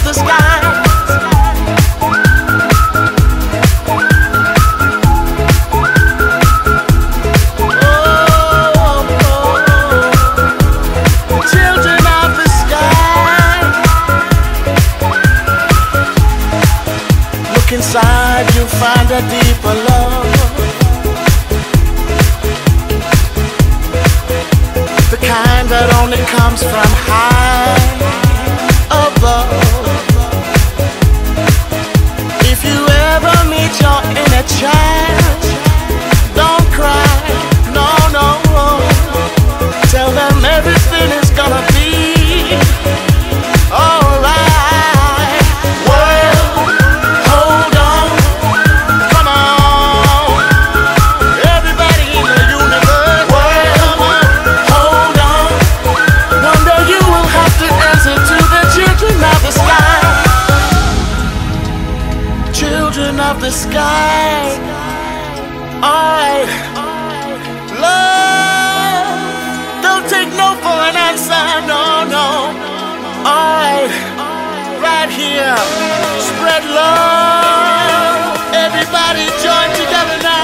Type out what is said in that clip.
the sky. Children of the sky. Look inside, you'll find a deeper love. The kind that only comes from high above. If you ever meet your inner child, don't cry, no, no. Tell them everything is gonna be alright. World, hold on, come on. Everybody in the universe, world, hold on. One day you will have to answer to the children of the sky. Children of the sky. Alright. Love, don't take no for an answer, no, no. Alright, right here. Spread love. Everybody join together now.